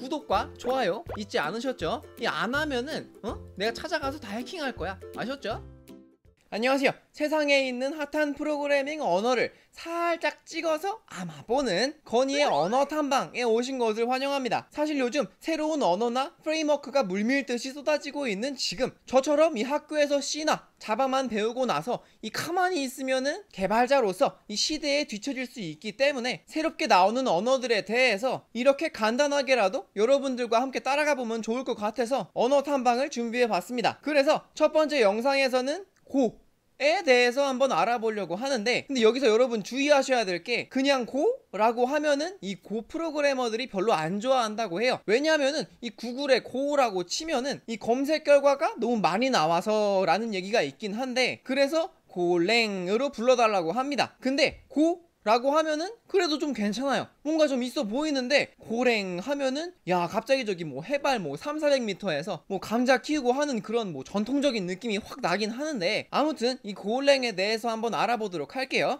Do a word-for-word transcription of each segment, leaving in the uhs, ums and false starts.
구독과 좋아요 잊지 않으셨죠? 이 안 하면은 어? 내가 찾아가서 다 해킹할 거야. 아셨죠? 안녕하세요. 세상에 있는 핫한 프로그래밍 언어를 살짝 찍어서 아마 보는 건희의 언어 탐방에 오신 것을 환영합니다. 사실 요즘 새로운 언어나 프레임워크가 물밀듯이 쏟아지고 있는 지금, 저처럼 이 학교에서 C나 자바만 배우고 나서 이 가만히 있으면은 개발자로서 이 시대에 뒤처질 수 있기 때문에 새롭게 나오는 언어들에 대해서 이렇게 간단하게라도 여러분들과 함께 따라가 보면 좋을 것 같아서 언어 탐방을 준비해 봤습니다. 그래서 첫 번째 영상에서는 고 에 대해서 한번 알아보려고 하는데, 근데 여기서 여러분 주의하셔야 될 게, 그냥 고? 라고 하면은 이 고 프로그래머들이 별로 안 좋아한다고 해요. 왜냐하면은 이 구글에 고라고 치면은 이 검색 결과가 너무 많이 나와서 라는 얘기가 있긴 한데, 그래서 고랭으로 불러달라고 합니다. 근데 고 라고 하면은 그래도 좀 괜찮아요. 뭔가 좀 있어 보이는데 고랭 하면은 야 갑자기 저기 뭐 해발 뭐 삼사백 미터에서 뭐 감자 키우고 하는 그런 뭐 전통적인 느낌이 확 나긴 하는데, 아무튼 이 고랭에 대해서 한번 알아보도록 할게요.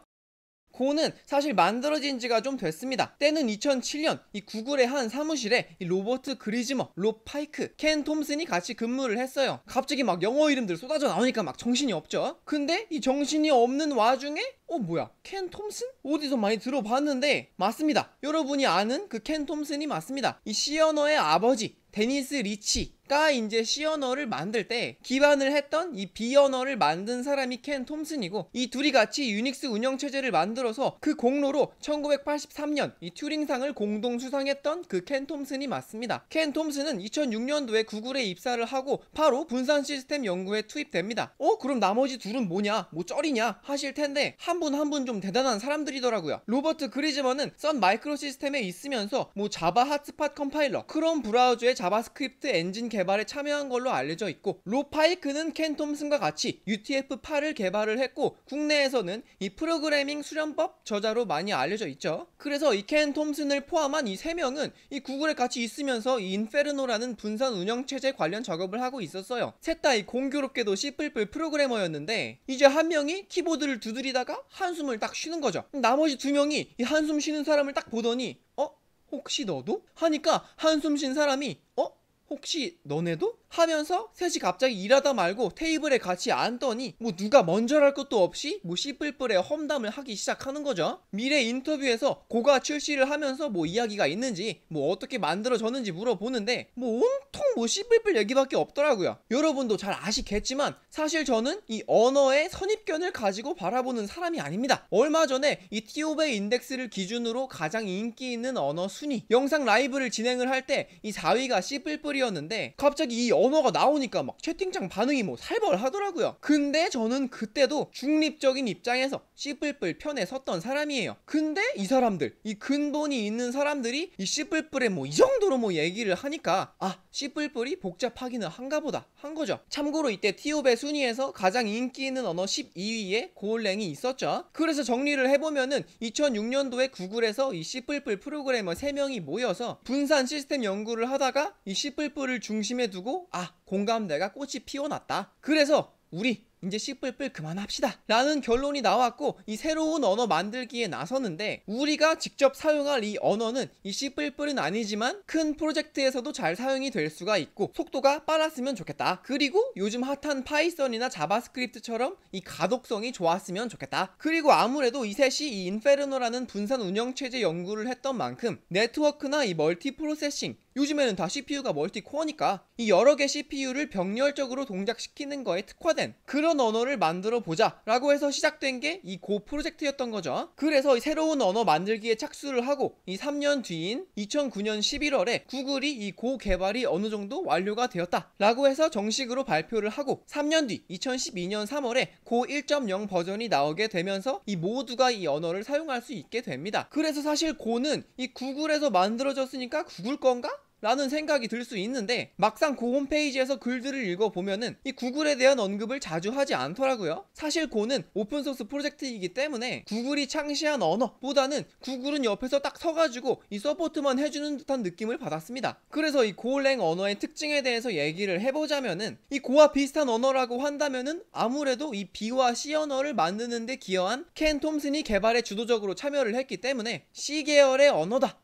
고는 사실 만들어진 지가 좀 됐습니다. 때는 이천칠 년 이 구글의 한 사무실에 이 로버트 그리즈머, 롭 파이크, 켄 톰슨이 같이 근무를 했어요. 갑자기 막 영어 이름들 쏟아져 나오니까 막 정신이 없죠. 근데 이 정신이 없는 와중에 어 뭐야 켄 톰슨? 어디서 많이 들어봤는데, 맞습니다. 여러분이 아는 그 켄 톰슨이 맞습니다. 이 C 언어의 아버지 데니스 리치가 이제 C 언어를 만들 때 기반을 했던 이 B 언어를 만든 사람이 켄 톰슨이고, 이 둘이 같이 유닉스 운영체제를 만들어서 그 공로로 천구백팔십삼 년 이 튜링상을 공동 수상했던 그 켄 톰슨이 맞습니다. 켄 톰슨은 이천육 년도에 구글에 입사를 하고 바로 분산 시스템 연구에 투입됩니다. 어? 그럼 나머지 둘은 뭐냐? 뭐 쩔이냐? 하실 텐데 한 분 한 분 좀 대단한 사람들이더라고요. 로버트 그리즈먼은 선 마이크로 시스템에 있으면서 뭐 자바 핫스팟 컴파일러, 크롬 브라우저의 자바스크립트 엔진 개발에 참여한 걸로 알려져 있고, 로 파이크는 켄 톰슨과 같이 유티에프 팔을 개발을 했고, 국내에서는 이 프로그래밍 수련법 저자로 많이 알려져 있죠. 그래서 이 켄 톰슨을 포함한 이 세 명은 이 구글에 같이 있으면서 이 인페르노라는 분산 운영체제 관련 작업을 하고 있었어요. 셋 다 이 공교롭게도 C++ 프로그래머였는데, 이제 한 명이 키보드를 두드리다가 한숨을 딱 쉬는 거죠. 나머지 두 명이 이 한숨 쉬는 사람을 딱 보더니 어? 혹시 너도? 하니까 한숨 쉰 사람이 어? 혹시 너네도? 하면서 셋이 갑자기 일하다 말고 테이블에 같이 앉더니 뭐 누가 먼저랄 것도 없이 뭐 씨뿔뿔의 험담을 하기 시작하는 거죠. 미래 인터뷰에서 고가 출시를 하면서 뭐 이야기가 있는지, 뭐 어떻게 만들어졌는지 물어보는데 뭐 온통 뭐 씨뿔뿔 얘기밖에 없더라고요. 여러분도 잘 아시겠지만 사실 저는 이 언어의 선입견을 가지고 바라보는 사람이 아닙니다. 얼마 전에 이 티오베이 인덱스를 기준으로 가장 인기 있는 언어 순위 영상 라이브를 진행을 할 때 이 사 위가 씨뿔뿔이었는데, 갑자기 이 언어가 나오니까 막 채팅창 반응이 뭐 살벌하더라고요. 근데 저는 그때도 중립적인 입장에서 씨뿔뿔 편에 섰던 사람이에요. 근데 이 사람들, 이 근본이 있는 사람들이 이 씨뿔뿔에 뭐 이 정도로 뭐 얘기를 하니까 아 씨뿔뿔이 복잡하기는 한가 보다 한 거죠. 참고로 이때 티오베 순위에서 가장 인기 있는 언어 십이 위에 고랭이 있었죠. 그래서 정리를 해보면은 이천육 년도에 구글에서 이 씨뿔뿔 프로그래머 세 명이 모여서 분산 시스템 연구를 하다가 이 씨뿔뿔을 중심에 두고 아 공감대가 꽃이 피어났다. 그래서 우리 이제 씨뿔뿔 그만합시다 라는 결론이 나왔고, 이 새로운 언어 만들기에 나서는데, 우리가 직접 사용할 이 언어는 이 씨뿔뿔은 아니지만 큰 프로젝트에서도 잘 사용이 될 수가 있고 속도가 빨랐으면 좋겠다. 그리고 요즘 핫한 파이썬이나 자바스크립트처럼 이 가독성이 좋았으면 좋겠다. 그리고 아무래도 이 셋이 이 인페르노라는 분산 운영체제 연구를 했던 만큼 네트워크나 이 멀티 프로세싱, 요즘에는 다 씨피유가 멀티코어니까 이 여러 개 씨피유를 병렬적으로 동작시키는 거에 특화된 그런 언어를 만들어 보자 라고 해서 시작된 게 이 고 프로젝트였던 거죠. 그래서 이 새로운 언어 만들기에 착수를 하고 이 삼 년 뒤인 이천구 년 십일월에 구글이 이 고 개발이 어느 정도 완료가 되었다 라고 해서 정식으로 발표를 하고, 삼 년 뒤 이천십이 년 삼월에 고 일 점 영 버전이 나오게 되면서 이 모두가 이 언어를 사용할 수 있게 됩니다. 그래서 사실 고는 이 구글에서 만들어졌으니까 구글 건가? 라는 생각이 들 수 있는데, 막상 고 홈페이지에서 글들을 읽어보면은 이 구글에 대한 언급을 자주 하지 않더라고요. 사실 고는 오픈소스 프로젝트이기 때문에 구글이 창시한 언어보다는 구글은 옆에서 딱 서가지고 이 서포트만 해주는 듯한 느낌을 받았습니다. 그래서 이 고랭 언어의 특징에 대해서 얘기를 해보자면은, 이 고와 비슷한 언어라고 한다면은 아무래도 이 B와 C 언어를 만드는 데 기여한 켄 톰슨이 개발에 주도적으로 참여를 했기 때문에 C 계열의 언어다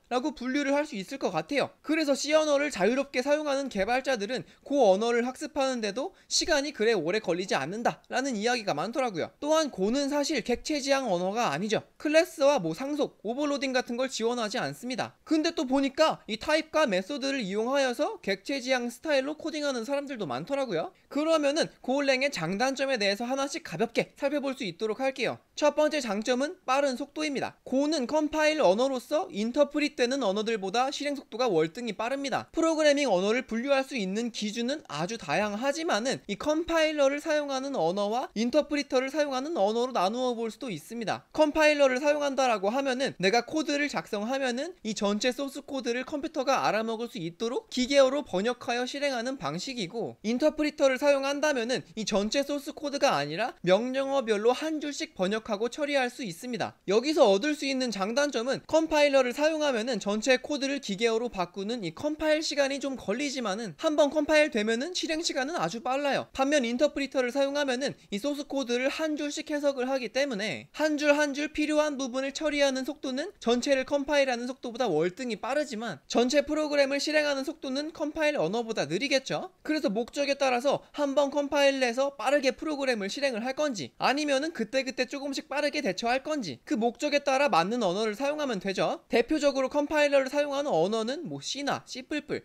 라고 분류를 할 수 있을 것 같아요. 그래서 C 언어를 자유롭게 사용하는 개발자들은 그 언어를 학습하는데도 시간이 그래 오래 걸리지 않는다 라는 이야기가 많더라고요. 또한 고는 사실 객체지향 언어가 아니죠. 클래스와 뭐 상속, 오버로딩 같은 걸 지원하지 않습니다. 근데 또 보니까 이 타입과 메소드를 이용하여서 객체지향 스타일로 코딩하는 사람들도 많더라고요. 그러면은 고랭의 장단점에 대해서 하나씩 가볍게 살펴볼 수 있도록 할게요. 첫 번째 장점은 빠른 속도입니다. 고는 컴파일 언어로서 인터프릿되는 언어들보다 실행 속도가 월등히 빠릅니다. 프로그래밍 언어를 분류할 수 있는 기준은 아주 다양하지만은 이 컴파일러를 사용하는 언어와 인터프리터를 사용하는 언어로 나누어 볼 수도 있습니다. 컴파일러를 사용한다라고 하면은 내가 코드를 작성하면은 이 전체 소스 코드를 컴퓨터가 알아먹을 수 있도록 기계어로 번역하여 실행하는 방식이고, 인터프리터를 사용한다면은 이 전체 소스 코드가 아니라 명령어별로 한 줄씩 번역하고 처리할 수 있습니다. 여기서 얻을 수 있는 장단점은 컴파일러를 사용하면은 전체 코드를 기계어로 바꾸는 이 컴파일 시간이 좀 걸리지만은 한번 컴파일 되면은 실행 시간은 아주 빨라요. 반면 인터프리터를 사용하면은 이 소스 코드를 한 줄씩 해석을 하기 때문에 한 줄 한 줄 필요한 부분을 처리하는 속도는 전체를 컴파일하는 속도보다 월등히 빠르지만 전체 프로그램을 실행하는 속도는 컴파일 언어보다 느리겠죠. 그래서 목적에 따라서 한번 컴파일해서 빠르게 프로그램을 실행을 할 건지 아니면은 그때그때 조금씩 빠르게 대처할 건지 그 목적에 따라 맞는 언어를 사용하면 되죠. 대표적으로 컴파일러를 사용하는 언어는 뭐 C나 C++,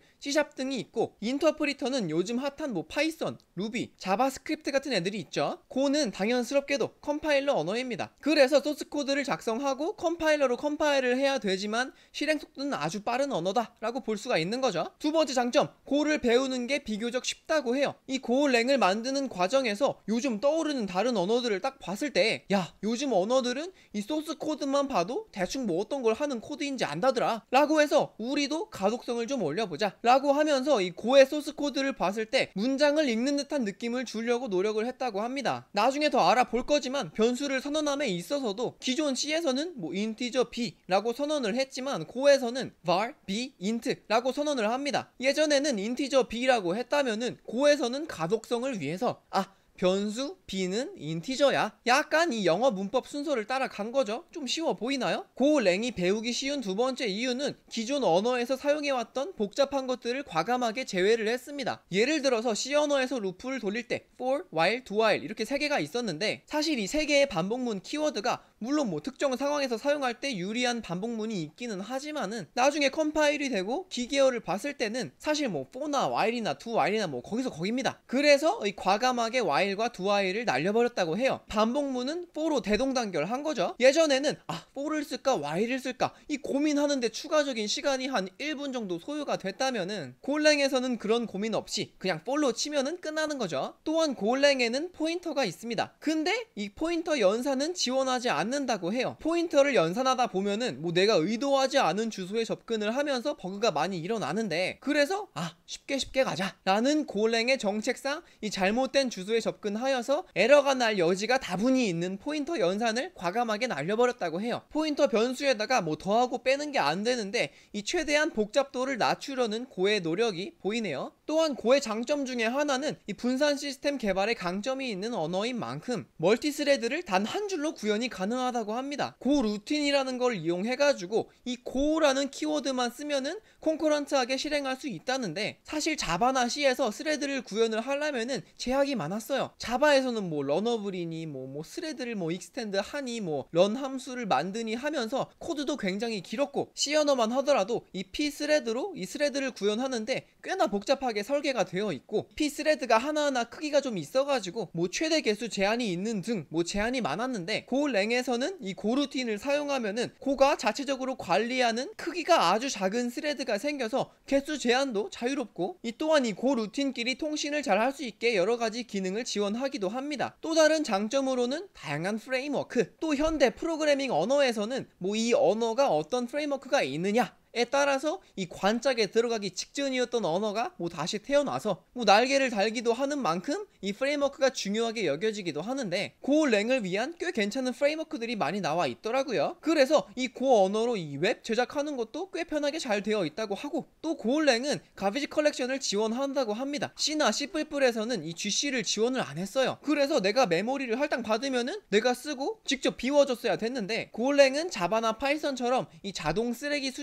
C샵 등이 있고, 인터프리터는 요즘 핫한 뭐 파이썬, 루비, 자바스크립트 같은 애들이 있죠. 고는 당연스럽게도 컴파일러 언어입니다. 그래서 소스 코드를 작성하고 컴파일러로 컴파일을 해야 되지만 실행 속도는 아주 빠른 언어다 라고 볼 수가 있는 거죠. 두 번째 장점, 고를 배우는 게 비교적 쉽다고 해요. 이 고랭을 만드는 과정에서 요즘 떠오르는 다른 언어들을 딱 봤을 때, 야, 요즘 언어들은 이 소스 코드만 봐도 대충 뭐 어떤 걸 하는 코드인지 안다더라 라고 해서 우리도 가독성을 좀 올려보자 라고 하면서 이 고의 소스 코드를 봤을 때 문장을 읽는 듯한 느낌을 주려고 노력을 했다고 합니다. 나중에 더 알아볼 거지만 변수를 선언함에 있어서도 기존 C에서는 뭐 인티저 b 라고 선언을 했지만 고에서는 var, b, int 라고 선언을 합니다. 예전에는 인티저 b라고 했다면은 고에서는 가독성을 위해서 아 변수 b는 인티저야, 약간 이 영어 문법 순서를 따라간 거죠. 좀 쉬워 보이나요? 고랭이 배우기 쉬운 두 번째 이유는 기존 언어에서 사용해왔던 복잡한 것들을 과감하게 제외를 했습니다. 예를 들어서 C 언어에서 루프를 돌릴 때 for, while, do while 이렇게 세 개가 있었는데, 사실 이 세 개의 반복문 키워드가 물론 뭐 특정 상황에서 사용할 때 유리한 반복문이 있기는 하지만은 나중에 컴파일이 되고 기계어를 봤을 때는 사실 뭐 for나 while이나 do while이나 뭐 거기서 거깁니다. 그래서 이 과감하게 while과 do while을 날려버렸다고 해요. 반복문은 for로 대동단결한 거죠. 예전에는 아 for를 쓸까 while을 쓸까 이 고민하는데 추가적인 시간이 한 일 분 정도 소요가 됐다면은 고랭에서는 그런 고민 없이 그냥 for로 치면은 끝나는 거죠. 또한 고랭에는 포인터가 있습니다. 근데 이 포인터 연산은 지원하지 않는다고 해요. 포인터를 연산하다 보면은 뭐 내가 의도하지 않은 주소에 접근을 하면서 버그가 많이 일어나는데, 그래서 아 쉽게 쉽게 가자 라는 고랭의 정책상 이 잘못된 주소에 접근하여서 에러가 날 여지가 다분히 있는 포인터 연산을 과감하게 날려버렸다고 해요. 포인터 변수에다가 뭐 더하고 빼는 게 안 되는데 이 최대한 복잡도를 낮추려는 고의 노력이 보이네요. 또한 고의 장점 중에 하나는 이 분산 시스템 개발에 강점이 있는 언어인 만큼 멀티스레드를 단 한 줄로 구현이 가능하다고 합니다. 고 루틴이라는 걸 이용해가지고 이 고라는 키워드만 쓰면은 콘커런트하게 실행할 수 있다는데, 사실 자바나 C에서 스레드를 구현을 하려면은 제약이 많았어요. 자바에서는 뭐 러너블이니 뭐, 뭐 스레드를 뭐 익스텐드 하니 뭐 런 함수를 만드니 하면서 코드도 굉장히 길었고, C 언어만 하더라도 이 P 스레드로 이 스레드를 구현하는데 꽤나 복잡하게 설계가 되어 있고, P 스레드가 하나하나 크기가 좀 있어가지고 뭐 최대 개수 제한이 있는 등 뭐 제한이 많았는데, 고랭에서는 이 고루틴을 사용하면은 고가 자체적으로 관리하는 크기가 아주 작은 스레드가 생겨서 개수 제한도 자유롭고, 이 또한 이 고루틴끼리 통신을 잘 할 수 있게 여러가지 기능을 지원하기도 합니다. 또 다른 장점으로는 다양한 프레임워크, 또 현대 프로그래밍 언어에서는 뭐 이 언어가 어떤 프레임워크가 있느냐 에 따라서 이 관짝에 들어가기 직전이었던 언어가 뭐 다시 태어나서 뭐 날개를 달기도 하는 만큼 이 프레임워크가 중요하게 여겨지기도 하는데, 고랭을 위한 꽤 괜찮은 프레임워크들이 많이 나와 있더라고요. 그래서 이 고 언어로 이 웹 제작하는 것도 꽤 편하게 잘 되어 있다고 하고, 또 고랭은 가비지 컬렉션을 지원한다고 합니다. C나 C++에서는 이 지씨를 지원을 안 했어요. 그래서 내가 메모리를 할당 받으면은 내가 쓰고 직접 비워줬어야 됐는데, 고랭은 자바나 파이썬처럼 이 자동 쓰레기 수집을 지원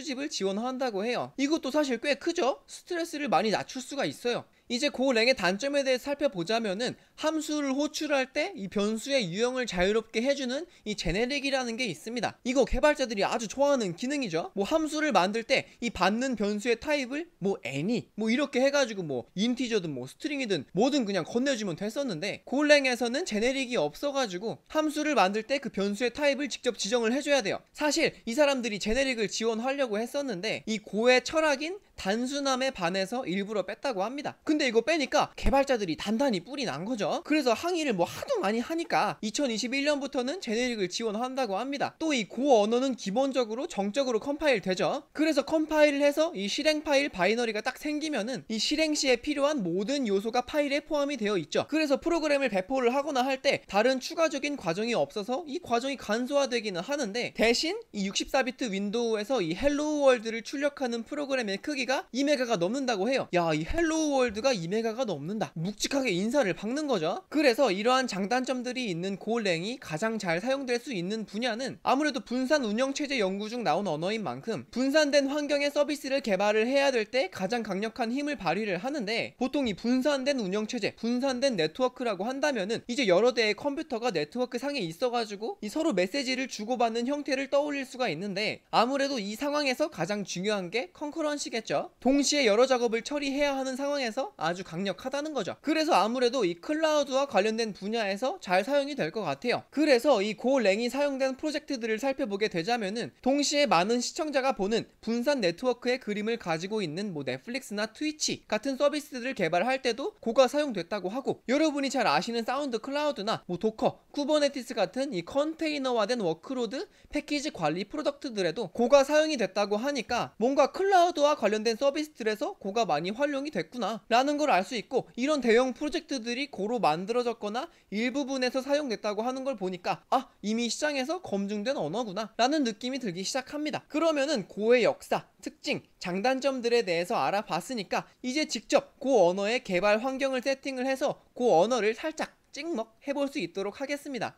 지원한다고 해요. 이것도 사실 꽤 크죠? 스트레스를 많이 낮출 수가 있어요. 이제 고랭의 단점에 대해 살펴보자면은 함수를 호출할 때 이 변수의 유형을 자유롭게 해주는 이 제네릭이라는 게 있습니다. 이거 개발자들이 아주 좋아하는 기능이죠. 뭐 함수를 만들 때 이 받는 변수의 타입을 뭐 any 뭐 이렇게 해가지고 뭐 인티저든 뭐 스트링이든 뭐든 그냥 건네주면 됐었는데 고랭에서는 제네릭이 없어가지고 함수를 만들 때 그 변수의 타입을 직접 지정을 해줘야 돼요. 사실 이 사람들이 제네릭을 지원하려고 했었는데 이 고의 철학인 단순함에 반해서 일부러 뺐다고 합니다. 근데 이거 빼니까 개발자들이 단단히 뿔이 난 거죠. 그래서 항의를 뭐 하도 많이 하니까 이천이십일 년부터는 제네릭을 지원한다고 합니다. 또 이 고 언어는 기본적으로 정적으로 컴파일 되죠. 그래서 컴파일을 해서 이 실행 파일 바이너리가 딱 생기면은 이 실행 시에 필요한 모든 요소가 파일에 포함이 되어 있죠. 그래서 프로그램을 배포를 하거나 할 때 다른 추가적인 과정이 없어서 이 과정이 간소화되기는 하는데, 대신 이 육십사 비트 윈도우에서 이 헬로우 월드를 출력하는 프로그램의 크기가 이 메가가 넘는다고 해요. 야, 이 헬로우 월드가 이 메가가 넘는다. 묵직하게 인사를 박는 거죠. 그래서 이러한 장단점들이 있는 고랭이 가장 잘 사용될 수 있는 분야는 아무래도 분산 운영체제 연구 중 나온 언어인 만큼 분산된 환경의 서비스를 개발을 해야 될 때 가장 강력한 힘을 발휘를 하는데, 보통 이 분산된 운영체제, 분산된 네트워크라고 한다면은 이제 여러 대의 컴퓨터가 네트워크 상에 있어가지고 이 서로 메시지를 주고받는 형태를 떠올릴 수가 있는데, 아무래도 이 상황에서 가장 중요한 게 컨커런시겠죠. 동시에 여러 작업을 처리해야 하는 상황에서 아주 강력하다는 거죠. 그래서 아무래도 이 클라우드와 관련된 분야에서 잘 사용이 될 것 같아요. 그래서 이 고랭이 사용된 프로젝트들을 살펴보게 되자면은 동시에 많은 시청자가 보는 분산 네트워크의 그림을 가지고 있는 뭐 넷플릭스나 트위치 같은 서비스들을 개발할 때도 고가 사용됐다고 하고, 여러분이 잘 아시는 사운드 클라우드나 뭐 도커, 쿠버네티스 같은 이 컨테이너화된 워크로드 패키지 관리 프로덕트들에도 고가 사용이 됐다고 하니까 뭔가 클라우드와 관련된 서비스들에서 고가 많이 활용이 됐구나 라는 걸 알 수 있고, 이런 대형 프로젝트들이 고로 만들어졌거나 일부분에서 사용됐다고 하는 걸 보니까 아, 이미 시장에서 검증된 언어구나 라는 느낌이 들기 시작합니다. 그러면은 고의 역사, 특징, 장단점들에 대해서 알아봤으니까 이제 직접 고 언어의 개발 환경을 세팅을 해서 고 언어를 살짝 찍먹 해볼 수 있도록 하겠습니다.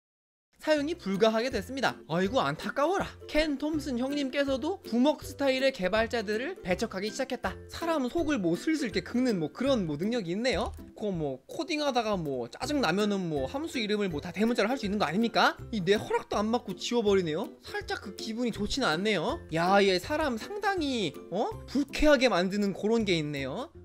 사용이 불가하게 됐습니다. 아이고 안타까워라. 켄 톰슨 형님께서도 부먹 스타일의 개발자들을 배척하기 시작했다. 사람 속을 뭐 슬슬 이렇게 긁는 뭐 그런 뭐 능력이 있네요. 그거 뭐 코딩하다가 뭐 짜증 나면은 뭐 함수 이름을 뭐 다 대문자로 할 수 있는 거 아닙니까? 이 내 허락도 안 받고 지워버리네요. 살짝 그 기분이 좋지는 않네요. 야, 얘 사람 상당히 어 불쾌하게 만드는 그런 게 있네요.